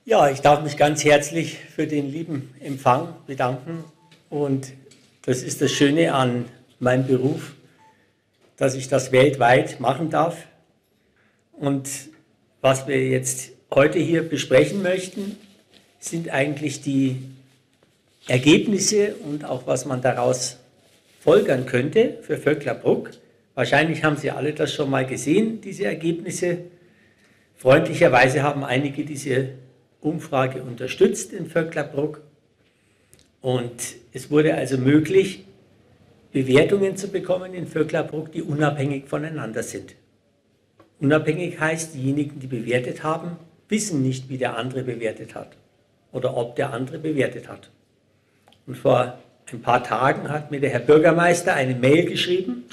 Ja, ich darf mich ganz herzlich für den lieben Empfang bedanken. Und das ist das Schöne an meinem Beruf, dass ich das weltweit machen darf. Und was wir jetzt heute hier besprechen möchten, sind eigentlich die Ergebnisse und auch was man daraus folgern könnte für Vöcklabruck. Wahrscheinlich haben Sie alle das schon mal gesehen, diese Ergebnisse. Freundlicherweise haben einige diese Umfrage unterstützt in Vöcklabruck. Und es wurde also möglich, Bewertungen zu bekommen in Vöcklabruck, die unabhängig voneinander sind. Unabhängig heißt, diejenigen, die bewertet haben, wissen nicht, wie der andere bewertet hat oder ob der andere bewertet hat. Und vor ein paar Tagen hat mir der Herr Bürgermeister eine Mail geschrieben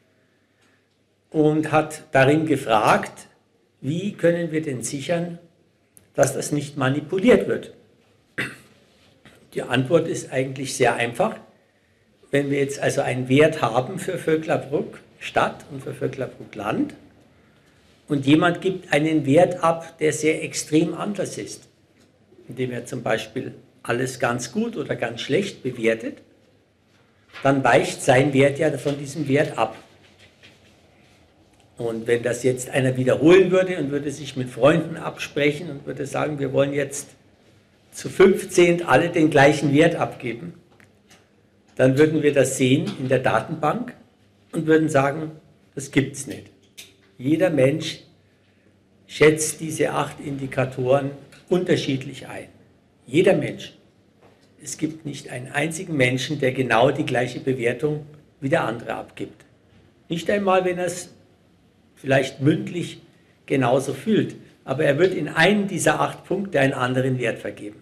und hat darin gefragt, wie können wir denn sichern, dass das nicht manipuliert wird. Die Antwort ist eigentlich sehr einfach. Wenn wir jetzt also einen Wert haben für Vöcklabruck Stadt und für Vöcklabruck Land und jemand gibt einen Wert ab, der sehr extrem anders ist, indem er zum Beispiel alles ganz gut oder ganz schlecht bewertet, dann weicht sein Wert ja von diesem Wert ab. Und wenn das jetzt einer wiederholen würde und würde sich mit Freunden absprechen und würde sagen, wir wollen jetzt zu 15 alle den gleichen Wert abgeben, dann würden wir das sehen in der Datenbank und würden sagen, das gibt es nicht. Jeder Mensch schätzt diese 8 Indikatoren unterschiedlich ein. Jeder Mensch. Es gibt nicht einen einzigen Menschen, der genau die gleiche Bewertung wie der andere abgibt. Nicht einmal, wenn er es vielleicht mündlich genauso fühlt, aber er wird in einem dieser 8 Punkte einen anderen Wert vergeben.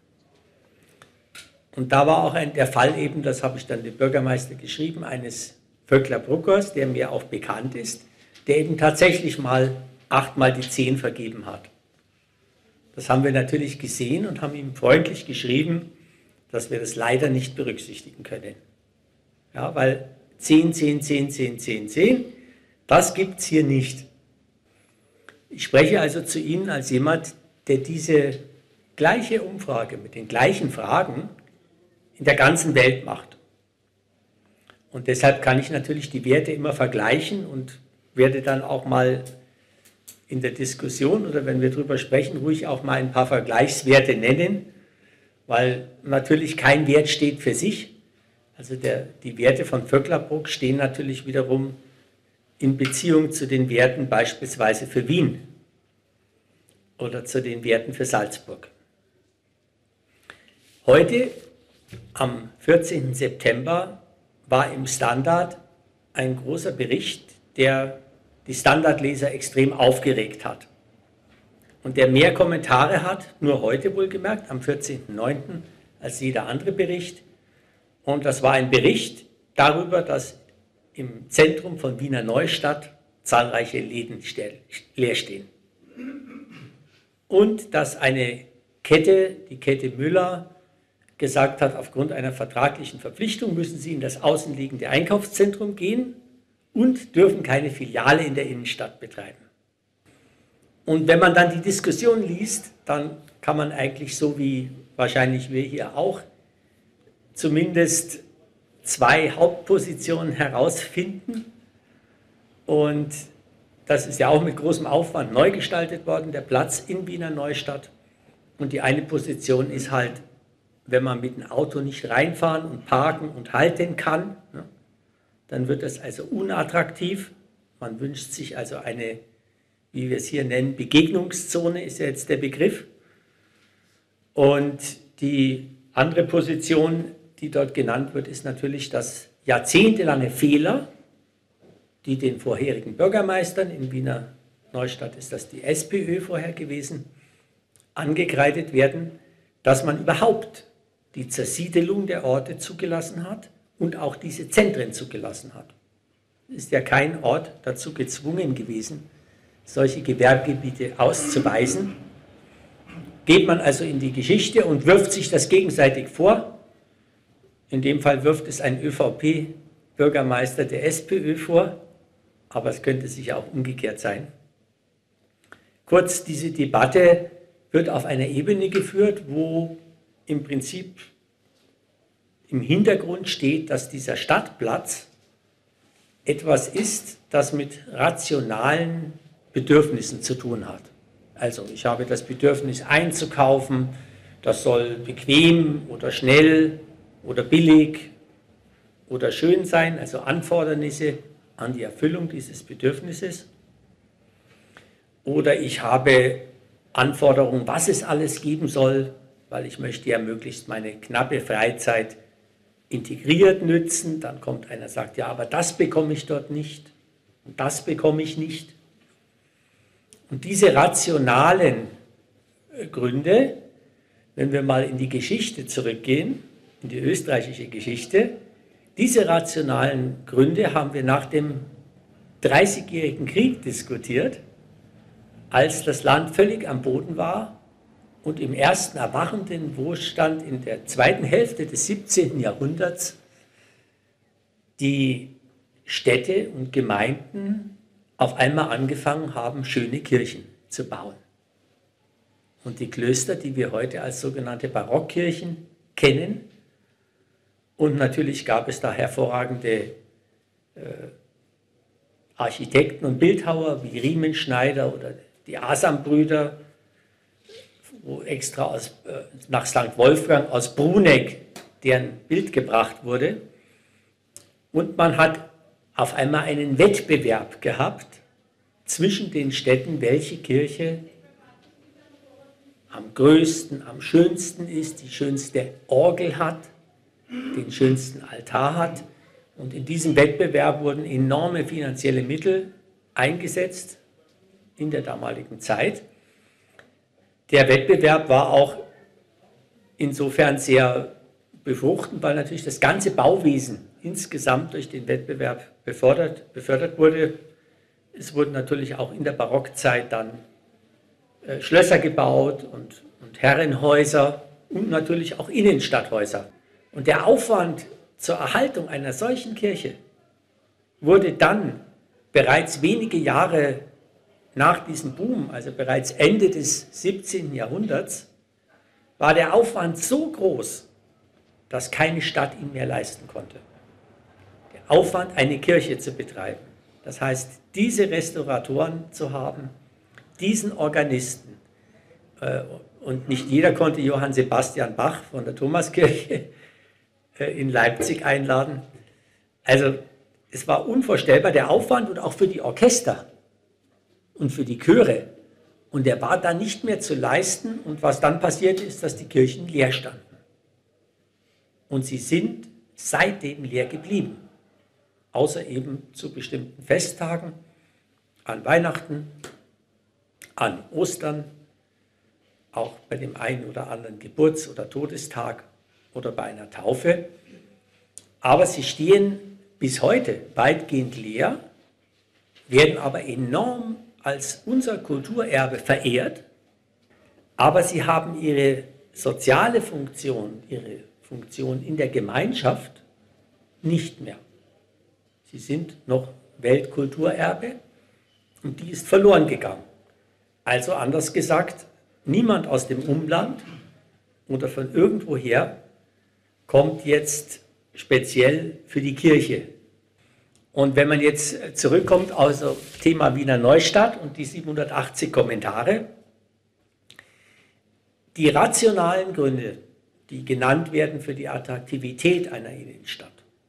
Und da war auch der Fall eben, das habe ich dann dem Bürgermeister geschrieben, eines Vöcklabruckers, der mir auch bekannt ist, der eben tatsächlich mal 8 mal die 10 vergeben hat. Das haben wir natürlich gesehen und haben ihm freundlich geschrieben, dass wir das leider nicht berücksichtigen können. Ja, weil 10, 10, 10, 10, 10, 10, das gibt es hier nicht. Ich spreche also zu Ihnen als jemand, der diese gleiche Umfrage mit den gleichen Fragen in der ganzen Welt macht. Und deshalb kann ich natürlich die Werte immer vergleichen und werde dann auch mal in der Diskussion oder wenn wir darüber sprechen, ruhig auch mal ein paar Vergleichswerte nennen, weil natürlich kein Wert steht für sich. Also die Werte von Vöcklabruck stehen natürlich wiederum in Beziehung zu den Werten beispielsweise für Wien oder zu den Werten für Salzburg. Heute, am 14. September, war im Standard ein großer Bericht, der die Standardleser extrem aufgeregt hat. Und der mehr Kommentare hat, nur heute wohlgemerkt, am 14.09., als jeder andere Bericht. Und das war ein Bericht darüber, dass im Zentrum von Wiener Neustadt zahlreiche Läden leer stehen. Und dass eine Kette, die Kette Müller, gesagt hat, aufgrund einer vertraglichen Verpflichtung müssen sie in das außenliegende Einkaufszentrum gehen und dürfen keine Filiale in der Innenstadt betreiben. Und wenn man dann die Diskussion liest, dann kann man eigentlich so wie wahrscheinlich wir hier auch zumindest 2 Hauptpositionen herausfinden. Und das ist ja auch mit großem Aufwand neu gestaltet worden, der Platz in Wiener Neustadt. Und die eine Position ist halt, wenn man mit dem Auto nicht reinfahren und parken und halten kann, ne, dann wird das also unattraktiv. Man wünscht sich also eine, wie wir es hier nennen, Begegnungszone ist ja jetzt der Begriff. Und die andere Position, die dort genannt wird, ist natürlich, dass jahrzehntelange Fehler, die den vorherigen Bürgermeistern, in Wiener Neustadt ist das die SPÖ vorher gewesen, angekreidet werden, dass man überhaupt die Zersiedelung der Orte zugelassen hat und auch diese Zentren zugelassen hat. Es ist ja kein Ort dazu gezwungen gewesen, solche Gewerbegebiete auszuweisen. Geht man also in die Geschichte und wirft sich das gegenseitig vor. In dem Fall wirft es ein ÖVP-Bürgermeister der SPÖ vor, aber es könnte sicher auch umgekehrt sein. Kurz, diese Debatte wird auf einer Ebene geführt, wo im Prinzip im Hintergrund steht, dass dieser Stadtplatz etwas ist, das mit rationalen Bedürfnissen zu tun hat. Also ich habe das Bedürfnis einzukaufen, das soll bequem oder schnell oder billig oder schön sein, also Anfordernisse an die Erfüllung dieses Bedürfnisses. Oder ich habe Anforderungen, was es alles geben soll, weil ich möchte ja möglichst meine knappe Freizeit integriert nützen. Dann kommt einer und sagt, ja, aber das bekomme ich dort nicht und das bekomme ich nicht. Und diese rationalen Gründe, wenn wir mal in die Geschichte zurückgehen, in die österreichische Geschichte, diese rationalen Gründe haben wir nach dem Dreißigjährigen Krieg diskutiert, als das Land völlig am Boden war und im ersten erwachenden Wohlstand in der zweiten Hälfte des 17. Jahrhunderts die Städte und Gemeinden auf einmal angefangen haben, schöne Kirchen zu bauen. Und die Klöster, die wir heute als sogenannte Barockkirchen kennen, und natürlich gab es da hervorragende Architekten und Bildhauer wie Riemenschneider oder die Asam-Brüder, wo extra nach St. Wolfgang aus Bruneck deren Bild gebracht wurde. Und man hat auf einmal einen Wettbewerb gehabt zwischen den Städten, welche Kirche am größten, am schönsten ist, die schönste Orgel hat, den schönsten Altar hat. Und in diesem Wettbewerb wurden enorme finanzielle Mittel eingesetzt in der damaligen Zeit. Der Wettbewerb war auch insofern sehr befruchtend, weil natürlich das ganze Bauwesen insgesamt durch den Wettbewerb befördert wurde. Es wurden natürlich auch in der Barockzeit dann Schlösser gebaut und Herrenhäuser und natürlich auch Innenstadthäuser. Und der Aufwand zur Erhaltung einer solchen Kirche wurde dann bereits wenige Jahre nach diesem Boom, also bereits Ende des 17. Jahrhunderts, war der Aufwand so groß, dass keine Stadt ihn mehr leisten konnte. Der Aufwand, eine Kirche zu betreiben. Das heißt, diese Restauratoren zu haben, diesen Organisten, und nicht jeder konnte Johann Sebastian Bach von der Thomaskirche in Leipzig einladen. Also es war unvorstellbar, der Aufwand und auch für die Orchester und für die Chöre. Und der war dann nicht mehr zu leisten. Und was dann passierte, ist, dass die Kirchen leer standen. Und sie sind seitdem leer geblieben. Außer eben zu bestimmten Festtagen, an Weihnachten, an Ostern, auch bei dem einen oder anderen Geburts- oder Todestag oder bei einer Taufe. Aber sie stehen bis heute weitgehend leer, werden aber enorm als unser Kulturerbe verehrt, aber sie haben ihre soziale Funktion, ihre Funktion in der Gemeinschaft nicht mehr. Sie sind noch Weltkulturerbe und die ist verloren gegangen. Also anders gesagt, niemand aus dem Umland oder von irgendwoher kommt jetzt speziell für die Kirche. Und wenn man jetzt zurückkommt auf das Thema Wiener Neustadt und die 780 Kommentare, die rationalen Gründe, die genannt werden für die Attraktivität einer Innenstadt,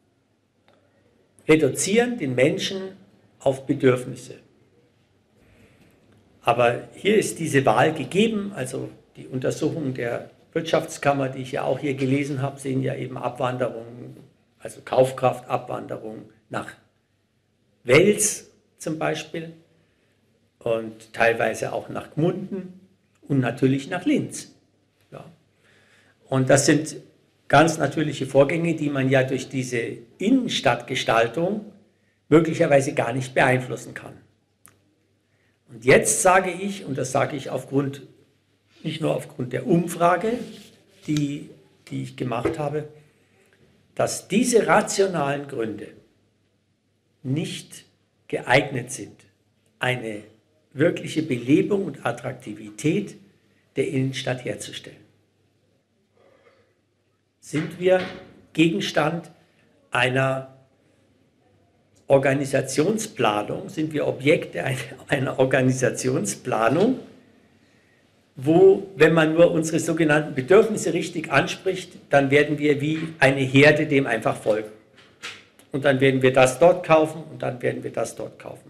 reduzieren den Menschen auf Bedürfnisse. Aber hier ist diese Wahl gegeben, also die Untersuchungen der Wirtschaftskammer, die ich ja auch hier gelesen habe, sehen ja eben Abwanderung, also Kaufkraftabwanderung nach Wels zum Beispiel und teilweise auch nach Gmunden und natürlich nach Linz. Ja. Und das sind ganz natürliche Vorgänge, die man ja durch diese Innenstadtgestaltung möglicherweise gar nicht beeinflussen kann. Und jetzt sage ich, und das sage ich nicht nur aufgrund der Umfrage, die ich gemacht habe, dass diese rationalen Gründe nicht geeignet sind, eine wirkliche Belebung und Attraktivität der Innenstadt herzustellen. Sind wir Gegenstand einer Organisationsplanung, sind wir Objekte einer Organisationsplanung, wo, wenn man nur unsere sogenannten Bedürfnisse richtig anspricht, dann werden wir wie eine Herde dem einfach folgen. Und dann werden wir das dort kaufen und dann werden wir das dort kaufen.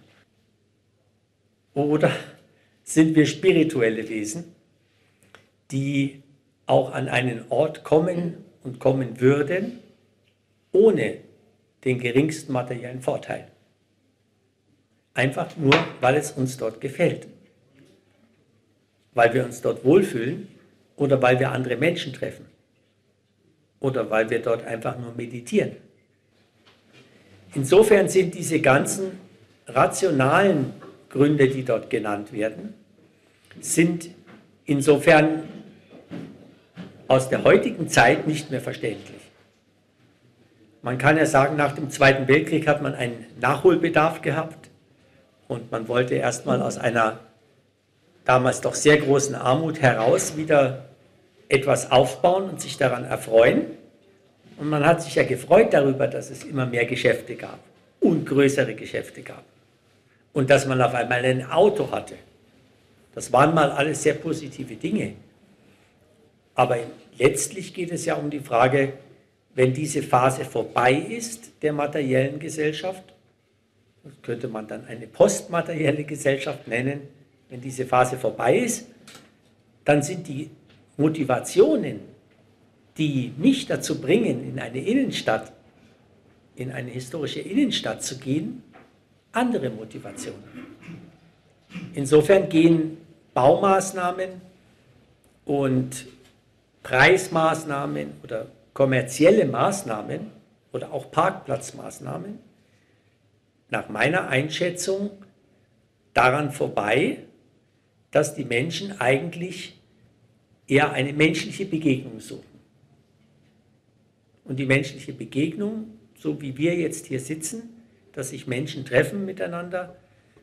Oder sind wir spirituelle Wesen, die auch an einen Ort kommen und kommen würden, ohne den geringsten materiellen Vorteil. Einfach nur, weil es uns dort gefällt. Weil wir uns dort wohlfühlen oder weil wir andere Menschen treffen. Oder weil wir dort einfach nur meditieren. Insofern sind diese ganzen rationalen Gründe, die dort genannt werden, sind insofern aus der heutigen Zeit nicht mehr verständlich. Man kann ja sagen, nach dem Zweiten Weltkrieg hat man einen Nachholbedarf gehabt und man wollte erstmal aus einer damals doch sehr großen Armut heraus wieder etwas aufbauen und sich daran erfreuen. Und man hat sich ja gefreut darüber, dass es immer mehr Geschäfte gab und größere Geschäfte gab. Und dass man auf einmal ein Auto hatte. Das waren mal alles sehr positive Dinge. Aber letztlich geht es ja um die Frage, wenn diese Phase vorbei ist der materiellen Gesellschaft, das könnte man dann eine postmaterielle Gesellschaft nennen, wenn diese Phase vorbei ist, dann sind die Motivationen, die mich dazu bringen, in eine Innenstadt, in eine historische Innenstadt zu gehen, andere Motivationen. Insofern gehen Baumaßnahmen und Preismaßnahmen oder kommerzielle Maßnahmen oder auch Parkplatzmaßnahmen nach meiner Einschätzung daran vorbei, dass die Menschen eigentlich eher eine menschliche Begegnung suchen. Und die menschliche Begegnung, so wie wir jetzt hier sitzen, dass sich Menschen treffen miteinander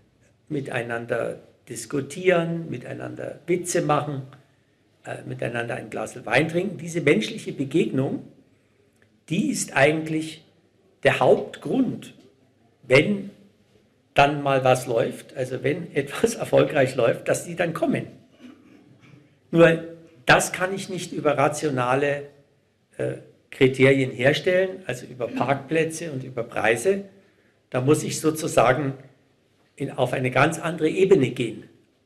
diskutieren, miteinander Witze machen, miteinander ein Glas Wein trinken. Diese menschliche Begegnung, die ist eigentlich der Hauptgrund, wenn dann mal was läuft, also wenn etwas erfolgreich läuft, dass die dann kommen. Nur das kann ich nicht über rationale Kriterien herstellen, also über Parkplätze und über Preise. Da muss ich sozusagen auf eine ganz andere Ebene gehen.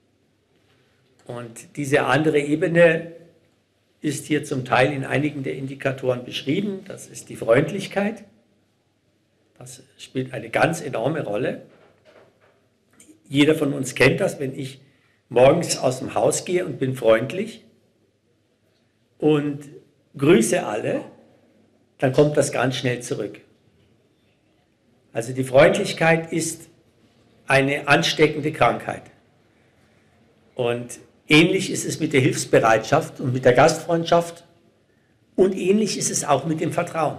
Und diese andere Ebene ist hier zum Teil in einigen der Indikatoren beschrieben. Das ist die Freundlichkeit. Das spielt eine ganz enorme Rolle. Jeder von uns kennt das, wenn ich morgens aus dem Haus gehe und bin freundlich und grüße alle, dann kommt das ganz schnell zurück. Also die Freundlichkeit ist eine ansteckende Krankheit. Und ähnlich ist es mit der Hilfsbereitschaft und mit der Gastfreundschaft und ähnlich ist es auch mit dem Vertrauen.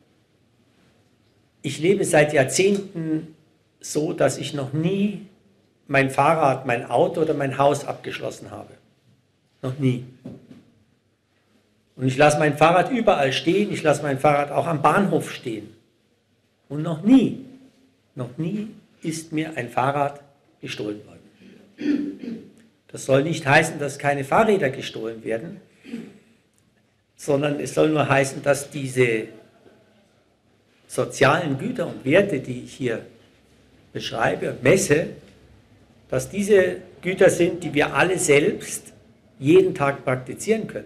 Ich lebe seit Jahrzehnten so, dass ich noch nie mein Fahrrad, mein Auto oder mein Haus abgeschlossen habe. Noch nie. Und ich lasse mein Fahrrad überall stehen, ich lasse mein Fahrrad auch am Bahnhof stehen. Und noch nie ist mir ein Fahrrad gestohlen worden. Das soll nicht heißen, dass keine Fahrräder gestohlen werden, sondern es soll nur heißen, dass diese sozialen Güter und Werte, die ich hier beschreibe und messe, dass diese Güter sind, die wir alle selbst jeden Tag praktizieren können.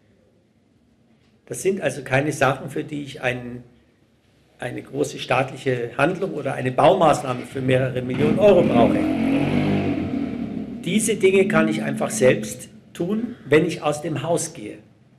Das sind also keine Sachen, für die ich eine große staatliche Handlung oder eine Baumaßnahme für mehrere Millionen Euro brauche. Diese Dinge kann ich einfach selbst tun, wenn ich aus dem Haus gehe.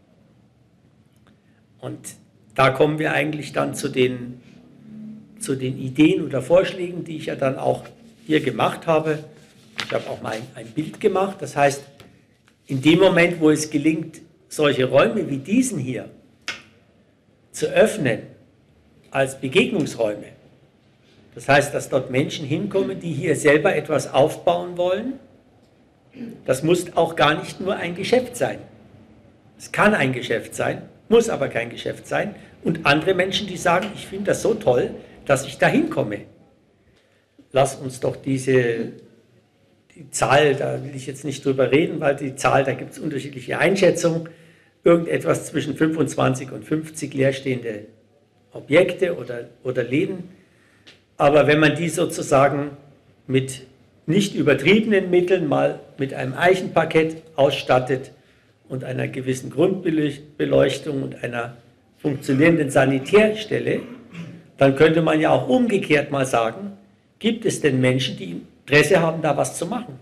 Und da kommen wir eigentlich dann zu den Ideen oder Vorschlägen, die ich ja dann auch hier gemacht habe. Ich habe auch mal ein Bild gemacht. Das heißt, in dem Moment, wo es gelingt, solche Räume wie diesen hier zu öffnen als Begegnungsräume, das heißt, dass dort Menschen hinkommen, die hier selber etwas aufbauen wollen Das muss auch gar nicht nur ein Geschäft sein. Es kann ein Geschäft sein, muss aber kein Geschäft sein. Und andere Menschen, die sagen, ich finde das so toll, dass ich da hinkomme. Lass uns doch die Zahl, da will ich jetzt nicht drüber reden, weil die Zahl, da gibt es unterschiedliche Einschätzungen, irgendetwas zwischen 25 und 50 leerstehende Objekte oder Läden. Aber wenn man die sozusagen mit nicht übertriebenen Mitteln mal mit einem Eichenparkett ausstattet und einer gewissen Grundbeleuchtung und einer funktionierenden Sanitärstelle, dann könnte man ja auch umgekehrt mal sagen, gibt es denn Menschen, die Interesse haben, da was zu machen?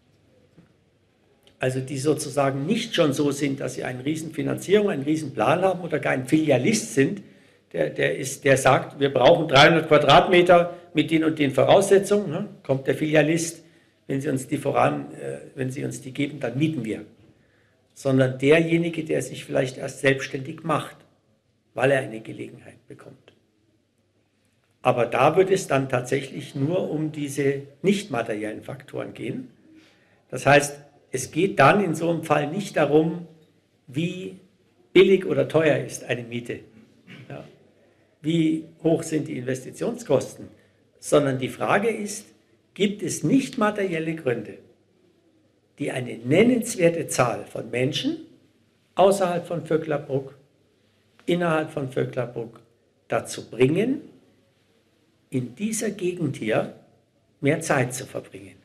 Also die sozusagen nicht schon so sind, dass sie eine Riesenfinanzierung, einen Riesenplan haben oder gar ein Filialist sind, der sagt, wir brauchen 300 Quadratmeter mit den und den Voraussetzungen, ne? Kommt der Filialist, wenn Sie uns die geben, dann mieten wir. Sondern derjenige, der sich vielleicht erst selbstständig macht, weil er eine Gelegenheit bekommt. Aber da wird es dann tatsächlich nur um diese nicht materiellen Faktoren gehen. Das heißt, es geht dann in so einem Fall nicht darum, wie billig oder teuer ist eine Miete, ja, wie hoch sind die Investitionskosten, sondern die Frage ist, gibt es nicht materielle Gründe, die eine nennenswerte Zahl von Menschen außerhalb von Vöcklabruck, innerhalb von Vöcklabruck dazu bringen, in dieser Gegend hier mehr Zeit zu verbringen?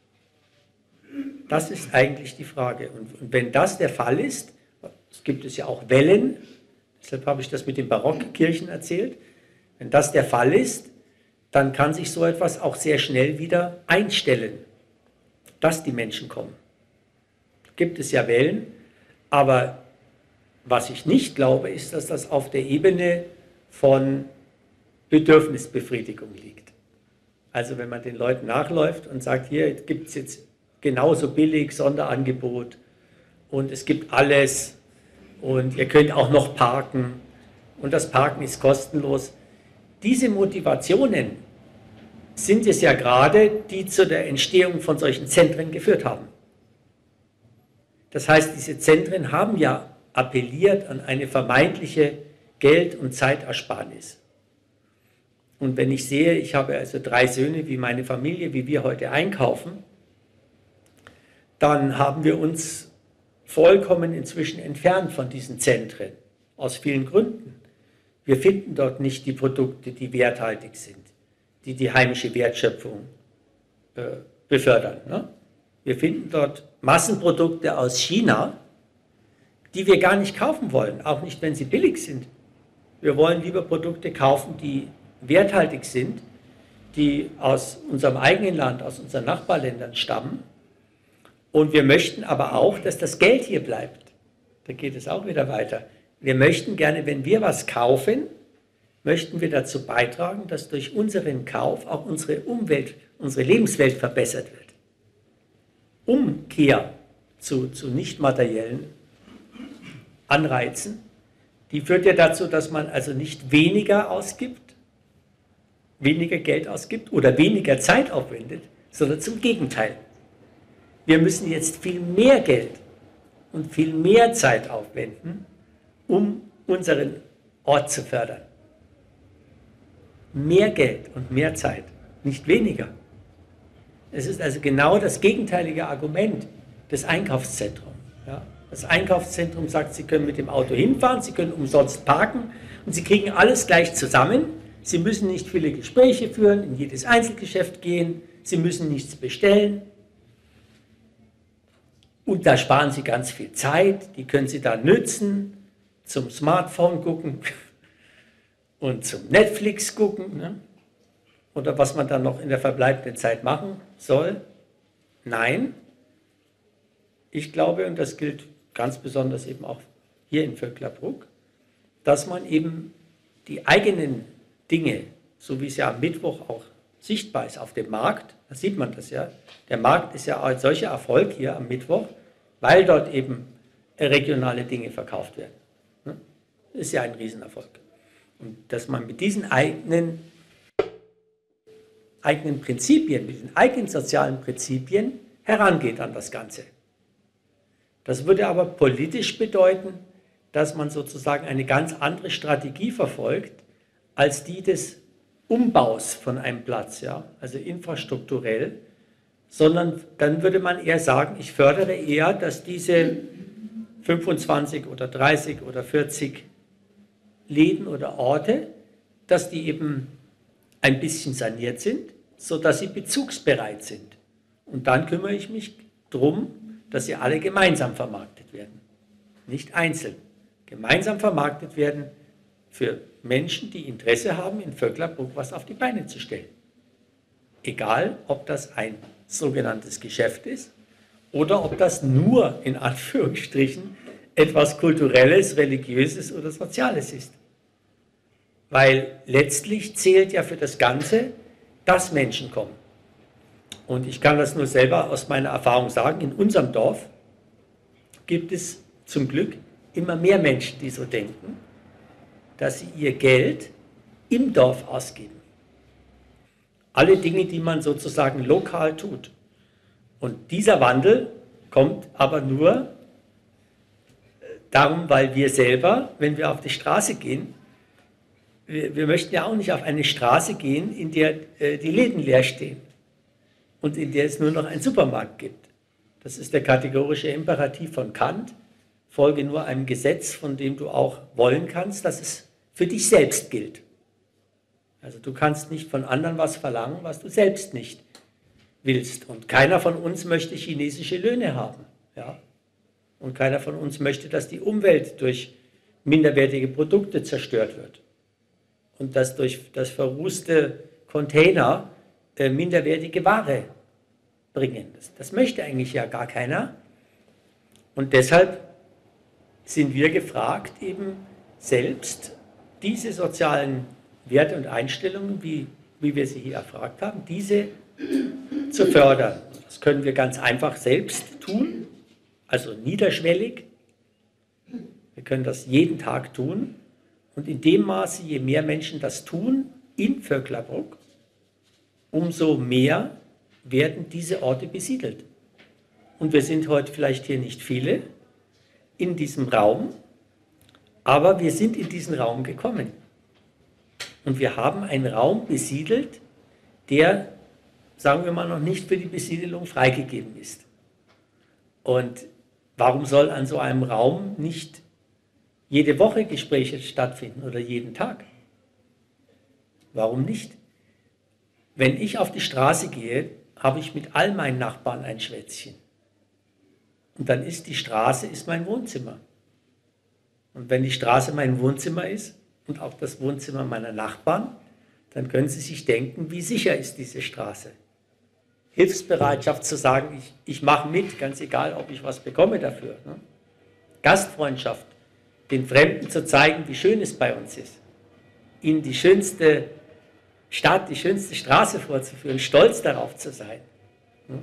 Das ist eigentlich die Frage. Und wenn das der Fall ist, es gibt es ja auch Wellen, deshalb habe ich das mit den Barockkirchen erzählt, wenn das der Fall ist, dann kann sich so etwas auch sehr schnell wieder einstellen, dass die Menschen kommen. Gibt es ja Wellen, aber was ich nicht glaube, ist, dass das auf der Ebene von Bedürfnisbefriedigung liegt. Also wenn man den Leuten nachläuft und sagt, hier gibt es jetzt genauso billig Sonderangebot und es gibt alles und ihr könnt auch noch parken und das Parken ist kostenlos. Diese Motivationen sind es ja gerade, die zu der Entstehung von solchen Zentren geführt haben. Das heißt, diese Zentren haben ja appelliert an eine vermeintliche Geld- und Zeitersparnis. Und wenn ich sehe, ich habe also 3 Söhne, wie meine Familie, wie wir heute einkaufen, dann haben wir uns vollkommen inzwischen entfernt von diesen Zentren, aus vielen Gründen. Wir finden dort nicht die Produkte, die werthaltig sind, die die heimische Wertschöpfung befördern. Ne? Wir finden dort Massenprodukte aus China, die wir gar nicht kaufen wollen, auch nicht, wenn sie billig sind. Wir wollen lieber Produkte kaufen, die werthaltig sind, die aus unserem eigenen Land, aus unseren Nachbarländern stammen. Und wir möchten aber auch, dass das Geld hier bleibt. Da geht es auch wieder weiter. Wir möchten gerne, wenn wir was kaufen, möchten wir dazu beitragen, dass durch unseren Kauf auch unsere Umwelt, unsere Lebenswelt verbessert wird. Umkehr zu nicht materiellen Anreizen, die führt ja dazu, dass man also nicht weniger ausgibt, weniger Geld ausgibt oder weniger Zeit aufwendet, sondern zum Gegenteil. Wir müssen jetzt viel mehr Geld und viel mehr Zeit aufwenden, um unseren Ort zu fördern. Mehr Geld und mehr Zeit, nicht weniger. Es ist also genau das gegenteilige Argument des Einkaufszentrums. Ja? Das Einkaufszentrum sagt, Sie können mit dem Auto hinfahren, Sie können umsonst parken und Sie kriegen alles gleich zusammen. Sie müssen nicht viele Gespräche führen, in jedes Einzelgeschäft gehen, Sie müssen nichts bestellen. Und da sparen Sie ganz viel Zeit, die können Sie dann nützen, zum Smartphone gucken und zum Netflix gucken, ne? Oder was man dann noch in der verbleibenden Zeit machen soll. Nein, ich glaube, und das gilt ganz besonders eben auch hier in Vöcklabruck, dass man eben die eigenen Dinge, so wie es ja am Mittwoch auch sichtbar ist auf dem Markt, da sieht man das ja, der Markt ist ja ein solcher Erfolg hier am Mittwoch, weil dort eben regionale Dinge verkauft werden. Das ist ja ein Riesenerfolg. Und dass man mit diesen eigenen Prinzipien, mit den eigenen sozialen Prinzipien herangeht an das Ganze. Das würde aber politisch bedeuten, dass man sozusagen eine ganz andere Strategie verfolgt, als die des Umbaus von einem Platz, ja, also infrastrukturell, sondern dann würde man eher sagen, ich fördere eher, dass diese 25 oder 30 oder 40 Läden oder Orte, dass die eben ein bisschen saniert sind, sodass sie bezugsbereit sind. Und dann kümmere ich mich darum, dass sie alle gemeinsam vermarktet werden, nicht einzeln. Gemeinsam vermarktet werden für Menschen, die Interesse haben, in Vöcklabruck was auf die Beine zu stellen. Egal, ob das ein sogenanntes Geschäft ist oder ob das nur in Anführungsstrichen etwas Kulturelles, Religiöses oder Soziales ist. Weil letztlich zählt ja für das Ganze, dass Menschen kommen. Und ich kann das nur selber aus meiner Erfahrung sagen, in unserem Dorf gibt es zum Glück immer mehr Menschen, die so denken, dass sie ihr Geld im Dorf ausgeben. Alle Dinge, die man sozusagen lokal tut. Und dieser Wandel kommt aber nur darum, weil wir selber, wenn wir auf die Straße gehen, wir möchten ja auch nicht auf eine Straße gehen, in der die Läden leer stehen und in der es nur noch einen Supermarkt gibt. Das ist der kategorische Imperativ von Kant. Folge nur einem Gesetz, von dem du auch wollen kannst, dass es für dich selbst gilt. Also du kannst nicht von anderen was verlangen, was du selbst nicht willst. Und keiner von uns möchte chinesische Löhne haben. Ja? Und keiner von uns möchte, dass die Umwelt durch minderwertige Produkte zerstört wird. Und dass durch das verrußte Container minderwertige Ware bringen. Das möchte eigentlich ja gar keiner. Und deshalb sind wir gefragt, eben selbst diese sozialen Werte und Einstellungen, wie wir sie hier erfragt haben, diese zu fördern. Das können wir ganz einfach selbst tun, also niederschwellig. Wir können das jeden Tag tun. Und in dem Maße, je mehr Menschen das tun in Vöcklabruck, umso mehr werden diese Orte besiedelt. Und wir sind heute vielleicht hier nicht viele in diesem Raum, aber wir sind in diesen Raum gekommen. Und wir haben einen Raum besiedelt, der, sagen wir mal, noch nicht für die Besiedelung freigegeben ist. Und warum soll an so einem Raum nicht jede Woche Gespräche stattfinden oder jeden Tag? Warum nicht? Wenn ich auf die Straße gehe, habe ich mit all meinen Nachbarn ein Schwätzchen. Und dann ist die Straße mein Wohnzimmer. Und wenn die Straße mein Wohnzimmer ist und auch das Wohnzimmer meiner Nachbarn, dann können Sie sich denken, wie sicher ist diese Straße. Hilfsbereitschaft zu sagen, ich mache mit, ganz egal, ob ich was bekomme dafür. Ne? Gastfreundschaft, den Fremden zu zeigen, wie schön es bei uns ist. Ihnen die schönste Stadt, die schönste Straße vorzuführen, stolz darauf zu sein. Ne?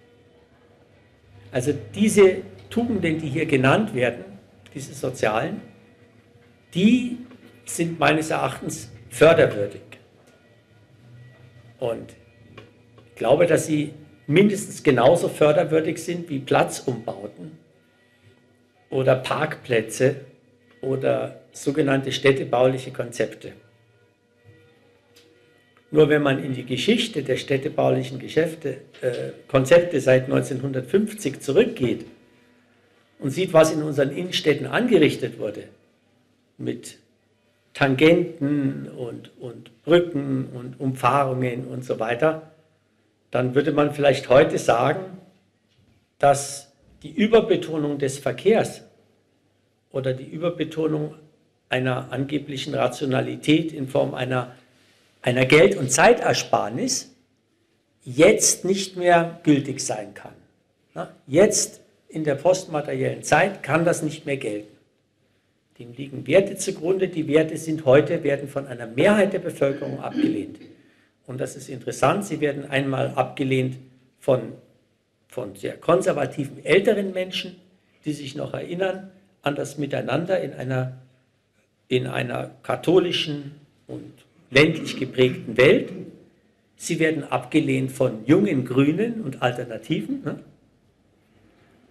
Also diese Tugenden, die hier genannt werden, diese sozialen, die sind meines Erachtens förderwürdig. Und ich glaube, dass sie mindestens genauso förderwürdig sind wie Platzumbauten oder Parkplätze oder sogenannte städtebauliche Konzepte. Nur wenn man in die Geschichte der städtebaulichen Konzepte seit 1950 zurückgeht und sieht, was in unseren Innenstädten angerichtet wurde, mit Tangenten und Brücken und Umfahrungen und so weiter, dann würde man vielleicht heute sagen, dass die Überbetonung des Verkehrs oder die Überbetonung einer angeblichen Rationalität in Form einer Geld- und Zeitersparnis jetzt nicht mehr gültig sein kann. Jetzt in der postmateriellen Zeit kann das nicht mehr gelten. Dem liegen Werte zugrunde. Die Werte werden von einer Mehrheit der Bevölkerung abgelehnt. Und das ist interessant, sie werden einmal abgelehnt von sehr konservativen älteren Menschen, die sich noch erinnern an das Miteinander in einer katholischen und ländlich geprägten Welt. Sie werden abgelehnt von jungen Grünen und Alternativen. Ne?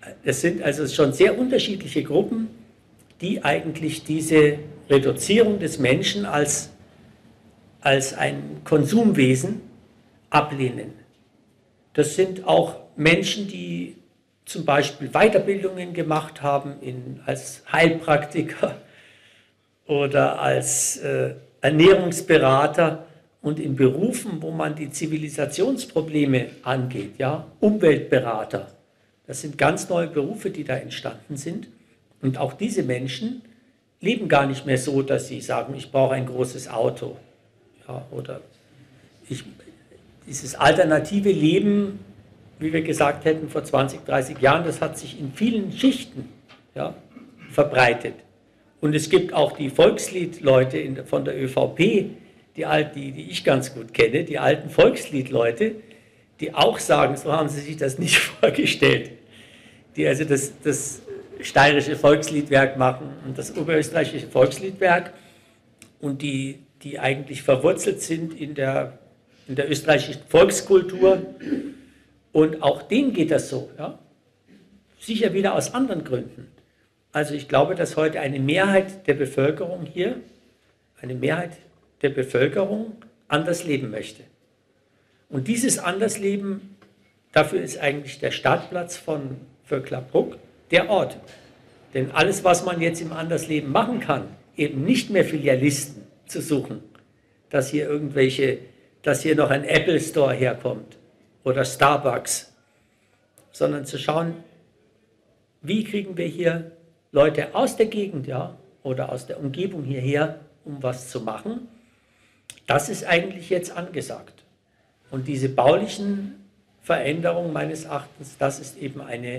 Es sind also schon sehr unterschiedliche Gruppen, die eigentlich diese Reduzierung des Menschen als ein Konsumwesen ablehnen. Das sind auch Menschen, die zum Beispiel Weiterbildungen gemacht haben als Heilpraktiker oder als Ernährungsberater und in Berufen, wo man die Zivilisationsprobleme angeht, ja, Umweltberater. Das sind ganz neue Berufe, die da entstanden sind. Und auch diese Menschen leben gar nicht mehr so, dass sie sagen, ich brauche ein großes Auto. Ja, oder dieses alternative Leben, wie wir gesagt hätten vor 20, 30 Jahren, das hat sich in vielen Schichten, ja, verbreitet. Und es gibt auch die Volksliedleute von der ÖVP, die ich ganz gut kenne, die alten Volksliedleute, die auch sagen, so haben sie sich das nicht vorgestellt. Die also das steirische Volksliedwerk machen und das oberösterreichische Volksliedwerk und die eigentlich verwurzelt sind in der österreichischen Volkskultur. Und auch denen geht das so, ja? Sicher wieder aus anderen Gründen. Also ich glaube, dass heute eine Mehrheit der Bevölkerung hier, eine Mehrheit der Bevölkerung anders leben möchte. Und dieses Andersleben, dafür ist eigentlich der Startplatz von Vöcklabruck der Ort. Denn alles, was man jetzt im Andersleben machen kann, eben nicht mehr Filialisten zu suchen, dass hier noch ein Apple Store herkommt oder Starbucks, sondern zu schauen, wie kriegen wir hier Leute aus der Gegend, ja, oder aus der Umgebung hierher, um was zu machen. Das ist eigentlich jetzt angesagt. Und diese baulichen Veränderungen meines Erachtens, das ist eben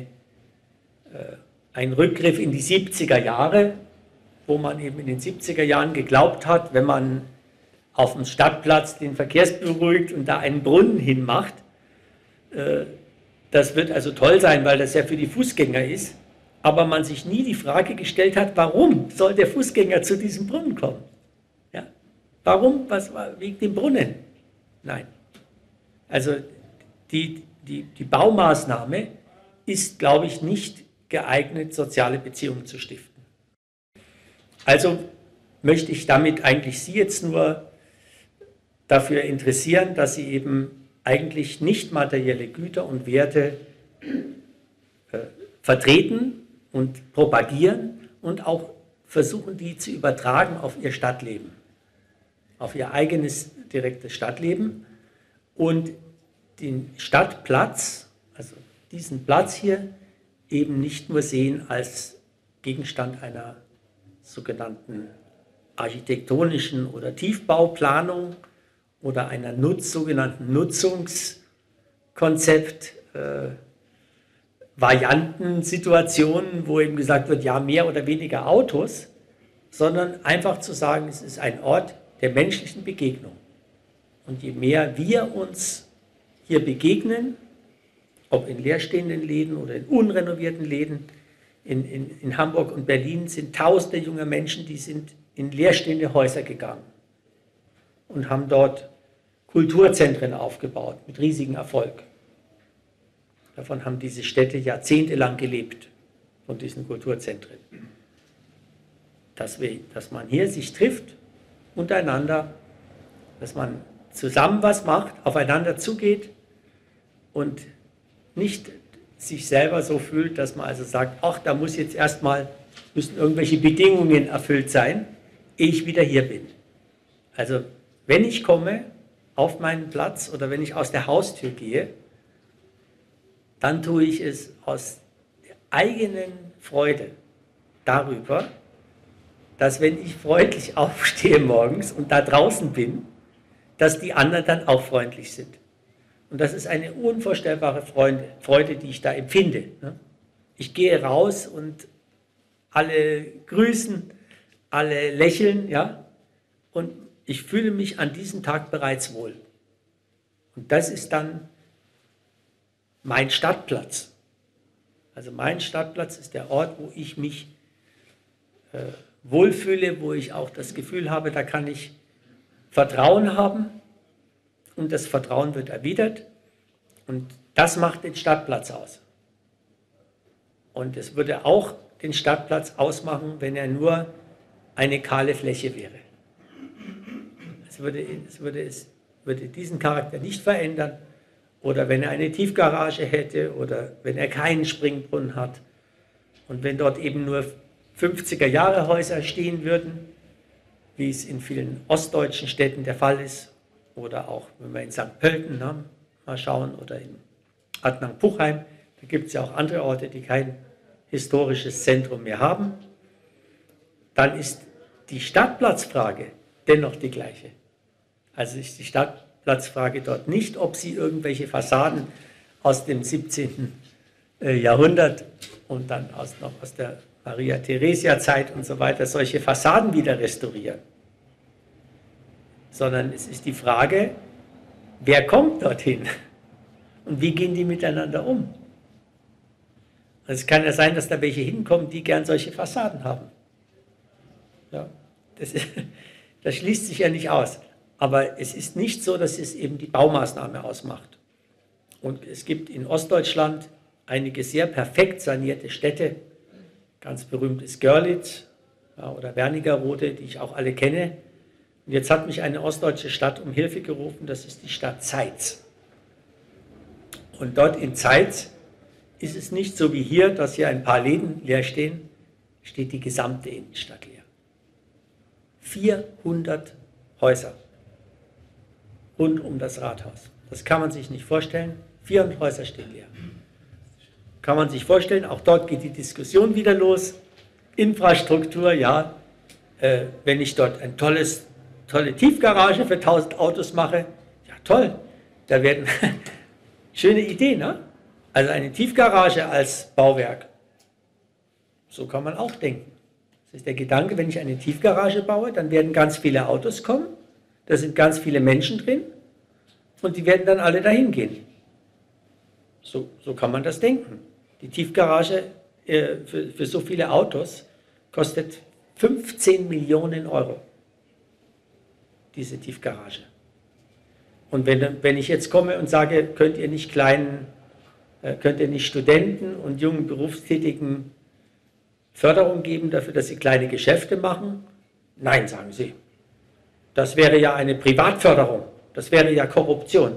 ein Rückgriff in die 70er Jahre, wo man eben in den 70er Jahren geglaubt hat, wenn man auf dem Stadtplatz den Verkehrs beruhigt und da einen Brunnen hinmacht, das wird also toll sein, weil das ja für die Fußgänger ist, aber man sich nie die Frage gestellt hat, warum soll der Fußgänger zu diesem Brunnen kommen? Ja? Warum? Was war wegen dem Brunnen? Nein. Also die Baumaßnahme ist, glaube ich, nicht geeignet, soziale Beziehungen zu stiften. Also möchte ich damit eigentlich Sie jetzt nur dafür interessieren, dass Sie eben eigentlich nicht materielle Güter und Werte vertreten und propagieren und auch versuchen, die zu übertragen auf Ihr Stadtleben, auf Ihr eigenes direktes Stadtleben und den Stadtplatz, also diesen Platz hier, eben nicht nur sehen als Gegenstand einer sogenannten architektonischen oder Tiefbauplanung oder einer sogenannten Nutzungskonzept, Variantensituationen, wo eben gesagt wird, ja, mehr oder weniger Autos, sondern einfach zu sagen, es ist ein Ort der menschlichen Begegnung. Und je mehr wir uns hier begegnen, ob in leerstehenden Läden oder in unrenovierten Läden, in Hamburg und Berlin sind tausende junger Menschen, die sind in leerstehende Häuser gegangen und haben dort Kulturzentren aufgebaut mit riesigem Erfolg. Davon haben diese Städte jahrzehntelang gelebt, von diesen Kulturzentren. Dass man hier sich trifft, untereinander, dass man zusammen was macht, aufeinander zugeht und nicht sich selber so fühlt, dass man also sagt, ach, da müssen irgendwelche Bedingungen erfüllt sein, ehe ich wieder hier bin. Also wenn ich komme auf meinen Platz oder wenn ich aus der Haustür gehe, dann tue ich es aus der eigenen Freude darüber, dass wenn ich freundlich aufstehe morgens und da draußen bin, dass die anderen dann auch freundlich sind. Und das ist eine unvorstellbare Freude, die ich da empfinde. Ich gehe raus und alle grüßen, alle lächeln, ja, und ich fühle mich an diesem Tag bereits wohl. Und das ist dann mein Stadtplatz. Also mein Stadtplatz ist der Ort, wo ich mich wohlfühle, wo ich auch das Gefühl habe, da kann ich Vertrauen haben und das Vertrauen wird erwidert und das macht den Stadtplatz aus. Und es würde auch den Stadtplatz ausmachen, wenn er nur eine kahle Fläche wäre. Es würde diesen Charakter nicht verändern. Oder wenn er eine Tiefgarage hätte oder wenn er keinen Springbrunnen hat. Und wenn dort eben nur 50er-Jahre-Häuser stehen würden, wie es in vielen ostdeutschen Städten der Fall ist, oder auch, wenn wir in St. Pölten mal schauen, oder in Adnang-Puchheim, da gibt es ja auch andere Orte, die kein historisches Zentrum mehr haben, dann ist die Stadtplatzfrage dennoch die gleiche. Also ist die Stadtplatzfrage dort nicht, ob sie irgendwelche Fassaden aus dem 17. Jahrhundert und dann noch aus der Maria-Theresia-Zeit und so weiter, solche Fassaden wieder restaurieren. Sondern es ist die Frage, wer kommt dorthin und wie gehen die miteinander um? Es kann ja sein, dass da welche hinkommen, die gern solche Fassaden haben. Ja, das schließt sich ja nicht aus. Aber es ist nicht so, dass es eben die Baumaßnahme ausmacht. Und es gibt in Ostdeutschland einige sehr perfekt sanierte Städte. Ganz berühmt ist Görlitz, ja, oder Wernigerode, die ich auch alle kenne. Und jetzt hat mich eine ostdeutsche Stadt um Hilfe gerufen, das ist die Stadt Zeitz. Und dort in Zeitz ist es nicht so wie hier, dass hier ein paar Läden leer stehen, steht die gesamte Innenstadt leer. 400 Häuser rund um das Rathaus. Das kann man sich nicht vorstellen. 400 Häuser stehen leer. Kann man sich vorstellen, auch dort geht die Diskussion wieder los. Infrastruktur, ja, wenn ich dort eine tolle Tiefgarage für 1000 Autos mache, ja toll, da werden schöne Idee, ne? Also eine Tiefgarage als Bauwerk, so kann man auch denken. Das ist der Gedanke, wenn ich eine Tiefgarage baue, dann werden ganz viele Autos kommen, da sind ganz viele Menschen drin und die werden dann alle dahin gehen. So kann man das denken. Die Tiefgarage für so viele Autos kostet 15 Millionen Euro, diese Tiefgarage. Und wenn ich jetzt komme und sage, könnt ihr nicht Studenten und jungen Berufstätigen Förderung geben dafür, dass sie kleine Geschäfte machen? Nein, sagen sie. Das wäre ja eine Privatförderung. Das wäre ja Korruption.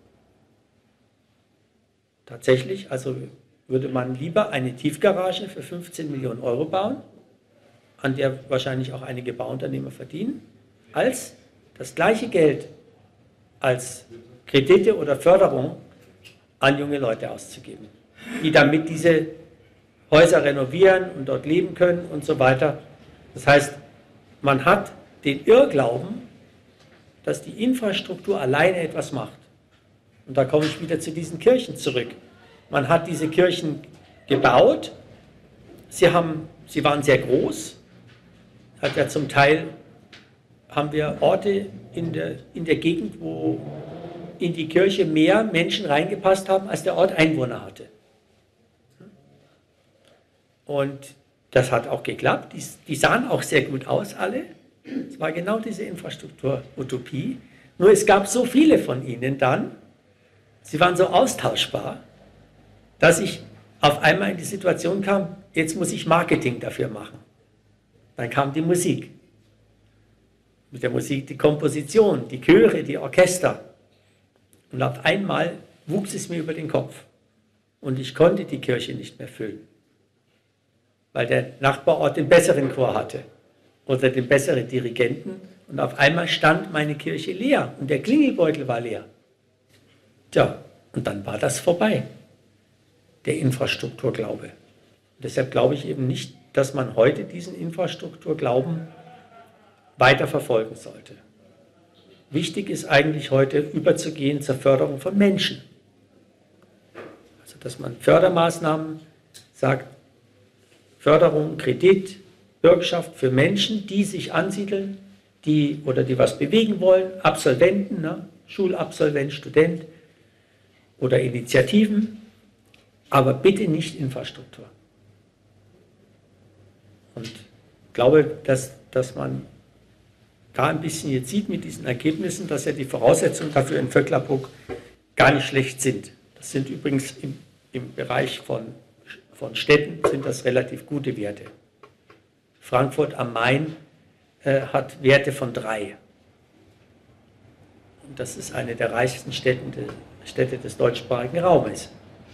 Tatsächlich, also würde man lieber eine Tiefgarage für 15 Millionen Euro bauen, an der wahrscheinlich auch einige Bauunternehmer verdienen, als das gleiche Geld als Kredite oder Förderung an junge Leute auszugeben, die damit diese Häuser renovieren und dort leben können und so weiter. Das heißt, man hat den Irrglauben, dass die Infrastruktur alleine etwas macht. Und da komme ich wieder zu diesen Kirchen zurück. Man hat diese Kirchen gebaut, sie waren sehr groß, hat ja zum Teil, haben wir Orte in der Gegend, wo in die Kirche mehr Menschen reingepasst haben, als der Ort Einwohner hatte. Und das hat auch geklappt, die sahen auch sehr gut aus alle. Es war genau diese Infrastruktur-Utopie. Nur es gab so viele von ihnen dann, sie waren so austauschbar, dass ich auf einmal in die Situation kam, jetzt muss ich Marketing dafür machen. Dann kam die Musik. Mit der Musik die Komposition, die Chöre, die Orchester. Und auf einmal wuchs es mir über den Kopf. Und ich konnte die Kirche nicht mehr füllen, weil der Nachbarort den besseren Chor hatte oder den besseren Dirigenten. Und auf einmal stand meine Kirche leer und der Klingelbeutel war leer. Tja, und dann war das vorbei, der Infrastrukturglaube. Und deshalb glaube ich eben nicht, dass man heute diesen Infrastrukturglauben weiter verfolgen sollte. Wichtig ist eigentlich heute überzugehen zur Förderung von Menschen. Also dass man Fördermaßnahmen sagt, Förderung, Kredit, Bürgschaft für Menschen, die sich ansiedeln, die was bewegen wollen, Absolventen, ne? Schulabsolvent, Student oder Initiativen, aber bitte nicht Infrastruktur. Und ich glaube, dass man da ein bisschen jetzt sieht mit diesen Ergebnissen, dass ja die Voraussetzungen dafür in Vöcklabruck gar nicht schlecht sind. Das sind übrigens im Bereich von von Städten sind das relativ gute Werte. Frankfurt am Main hat Werte von 3. Und das ist eine der reichsten Städte des deutschsprachigen Raumes.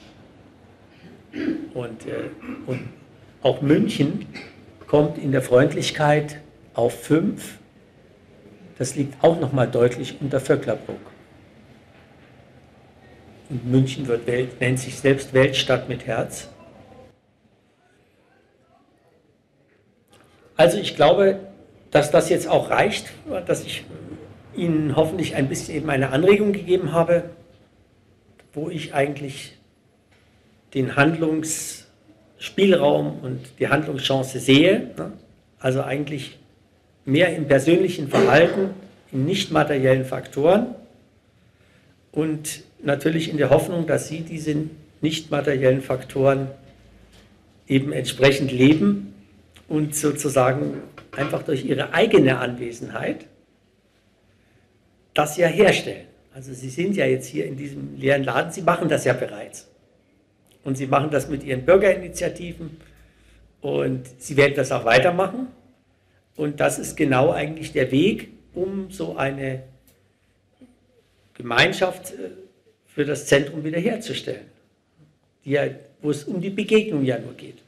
Und auch München kommt in der Freundlichkeit auf 5. Das liegt auch nochmal deutlich unter Vöcklerbruck. Und München nennt sich selbst Weltstadt mit Herz. Also ich glaube, dass das jetzt auch reicht, dass ich Ihnen hoffentlich ein bisschen eben eine Anregung gegeben habe, wo ich eigentlich den Handlungsspielraum und die Handlungschance sehe. Also eigentlich mehr im persönlichen Verhalten, in nicht materiellen Faktoren und natürlich in der Hoffnung, dass Sie diese nicht materiellen Faktoren eben entsprechend leben und sozusagen einfach durch Ihre eigene Anwesenheit das ja herstellen. Also Sie sind ja jetzt hier in diesem leeren Laden, Sie machen das ja bereits. Und Sie machen das mit Ihren Bürgerinitiativen und Sie werden das auch weitermachen. Und das ist genau eigentlich der Weg, um so eine Gemeinschaft für das Zentrum wiederherzustellen, wo es um die Begegnung ja nur geht.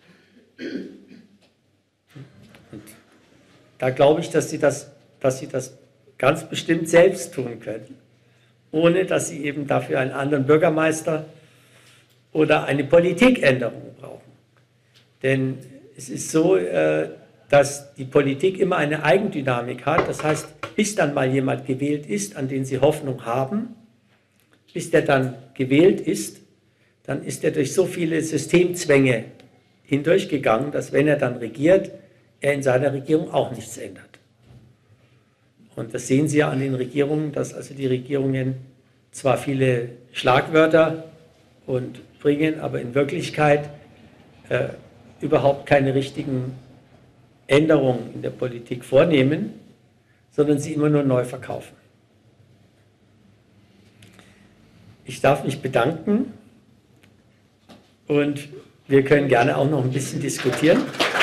Und da glaube ich, dass Sie das ganz bestimmt selbst tun können, ohne dass Sie eben dafür einen anderen Bürgermeister oder eine Politikänderung brauchen. Denn es ist so, dass die Politik immer eine Eigendynamik hat. Das heißt, bis dann mal jemand gewählt ist, an den Sie Hoffnung haben, bis der dann gewählt ist, dann ist er durch so viele Systemzwänge hindurchgegangen, dass wenn er dann regiert, er in seiner Regierung auch nichts ändert. Und das sehen Sie ja an den Regierungen, dass also die Regierungen zwar viele Schlagwörter bringen, aber in Wirklichkeit überhaupt keine richtigen Änderungen in der Politik vornehmen, sondern sie immer nur neu verkaufen. Ich darf mich bedanken und wir können gerne auch noch ein bisschen diskutieren.